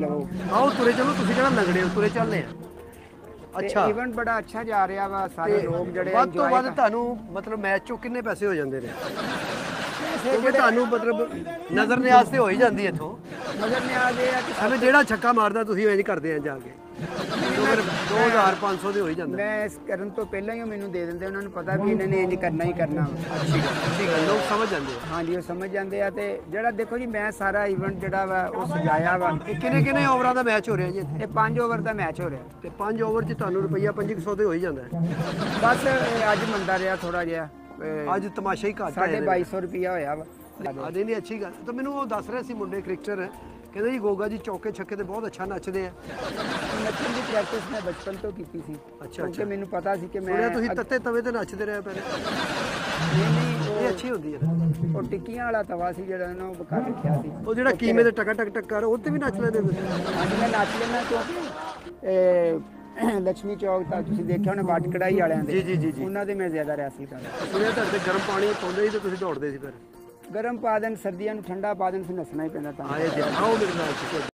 ਲਵੋ। ਆਓ ਤੁਰੇ ਚਲੋ, ਤੁਸੀਂ ਕਿਹੜਾ ਲੰਗੜੇ ਹੋ, ਤੁਰੇ ਚੱਲਦੇ ਆ। ਅੱਛਾ, ਇਵੈਂਟ ਬੜਾ ਅੱਛਾ ਜਾ ਰਿਹਾ ਵਾ, ਸਾਰੇ ਲੋਕ ਜਿਹੜੇ ਵੱਧ ਤੋਂ enjoy ਵੱਧ ਤੁਹਾਨੂੰ ਮਤਲਬ ਮੈਚ ਚੋਂ ਕਿੰਨੇ ਪੈਸੇ ਹੋ ਜਾਂਦੇ ਨੇ? ਕਿਉਂਕਿ ਜਿਹੜੇ ਤੁਹਾਨੂੰ ਮਤਲਬ ਨਜ਼ਰ ਨਿਆਜ਼ ਤੇ ਹੋ ਹੀ ਜਾਂਦੀ ਇੱਥੋਂ। ਨਜ਼ਰ ਨਿਆਜ਼ ਇਹ ਆ ਕਿ ਐਵੇਂ ਜਿਹੜਾ ਛੱਕਾ ਮਾਰਦਾ ਤੁਸੀਂ ਇੰਜ ਕਰਦੇ ਆ ਜਾ ਕੇ, ਉਹ ਫਿਰ 2500 ਦੇ ਹੋ ਹੀ ਜਾਂਦਾ। ਮੈਂ ਇਸ ਕਰਨ ਤੋਂ ਪਹਿਲਾਂ ਹੀ ਉਹ ਮੈਨੂੰ ਦੇ ਦਿੰਦੇ, ਉਹਨਾਂ ਨੂੰ ਪਤਾ ਵੀ ਇਹਨਾਂ ਨੇ ਇੰਜ ਕਰਨਾ ਹੀ ਕਰਨਾ ਵਾ। ਅੱਛੀ ਗੱਲ, ਲੋਕ ਸਮਝ ਜਾਂਦੇ ਆ। ਹਾਂਜੀ, ਉਹ ਸਮਝ ਜਾਂਦੇ ਆ। ਤੇ ਜਿਹੜਾ ਦੇਖੋ ਜੀ, ਮੈਂ ਸਾਰਾ ਇਵੈਂਟ ਜਿਹੜਾ ਵਾ ਉਹ ਸਜਾਇਆ ਵਾ। ਇਹ ਕਿੰਨੇ ਓਵਰਾਂ ਦਾ ਮੈਚ ਹੋ ਰਿਹਾ ਜੀ ਇੱਥੇ? ਇਹ 5 ਓਵਰ ਦਾ ਮੈਚ ਹੋ ਰਿਹਾ ਤੇ 5 ਓਵਰ 'ਚ ਤੁਹਾਨੂੰ ਰੁਪਈਆ 2500 ਤੇ ਹੋ ਹੀ ਜਾਂਦਾ ਹੈ। ਬਸ ਇਹ ਅੱਜ ਮੰਦਾ ਰਿਹਾ ਥੋੜਾ ਜਿਹਾ, ਅੱਜ ਤਮਾਸ਼ਾ ਹੀ ਘੱਟ 2250 ਰੁਪਿਆ ਹੋਇਆ ਵਾ। ਆਦੇ ਨਹੀਂ, ਅੱਛੀ ਗੱਲ। ਤਾਂ ਮੈਨੂੰ ਉਹ ਦੱਸ ਰਹੇ ਸੀ ਮੁੰਡੇ ਕ੍ਰਿਕਟਰ, ਕਹਿੰਦੇ ਜੀ ਗੋਗਾ ਜੀ ਚੌਕੇ ਛੱਕੇ ਤੇ ਬਹੁਤ ਅੱਛਾ ਨੱਚਦੇ ਆ। ਨੱਚਣ ਦੀ ਪ੍ਰੈਕਟਿਸ ਮੈਂ ਬਚਪਨ ਤੋਂ ਕੀਤੀ ਸੀ। ਕਿਉਂਕਿ ਮੈਨੂੰ ਪਤਾ ਸੀ ਕਿ ਮੈਂ ਤੁਸੀਂ ਤੱਤੇ ਤਵੇ ਤੇ ਨੱਚਦੇ ਰਹੇ ਪਹਿਲੇ। ਨਹੀਂ ਇਹ ਅੱਛੀ ਹੁੰਦੀ ਹੈ। ਉਹ ਟਿੱਕੀਆਂ ਵਾਲਾ ਤਵਾ ਸੀ ਜਿਹੜਾ ਨਾ, ਉਹ ਬਕਾ ਰੱਖਿਆ ਸੀ। ਉਹ ਜਿਹੜਾ ਕੀਮੇ ਦੇ ਟਕਾ ਟਕ ਟਕ ਕਰ, ਉਹ ਤੇ ਵੀ ਨੱਚ ਲੈਂਦੇ ਤੁਸੀਂ? ਹਾਂਜੀ, ਮੈਂ ਨੱਚ ਲੈਣਾ। ਕਿਉਂਕਿ ਲక్ష్ਮੀ ਚੌਕ ਤਾਂ ਤੁਸੀਂ ਦੇਖਿਆ ਹੋਣਾ, ਬਾਟ ਕੜਾਈ ਵਾਲਿਆਂ ਦੇ। ਜੀ। ਉਹਨਾਂ ਦੇ ਮੈਂ ਜ਼ਿਆਦਾ ਰਿਆਸੀ ਤਾਂ ਸੁਣਿਆ ਤੁਹਾਡੇ ਗਰਮ ਪਾਣੀ ਪਾਉਂਦੇ ਸੀ ਤੇ ਤੁਸੀਂ ਦੌੜਦੇ ਸੀ ਫਿਰ? ਗਰਮ ਪਾ ਦੇਣ, ਸਰਦੀਆਂ ਨੂੰ ਠੰਡਾ ਪਾ ਦੇਣ, ਫਿਰ ਨੱਸਣਾ ਹੀ ਪੈਂਦਾ ਤਾਂ। ਆਏ ਜੀ, ਆਓ ਮੇਰੇ ਨਾਲ।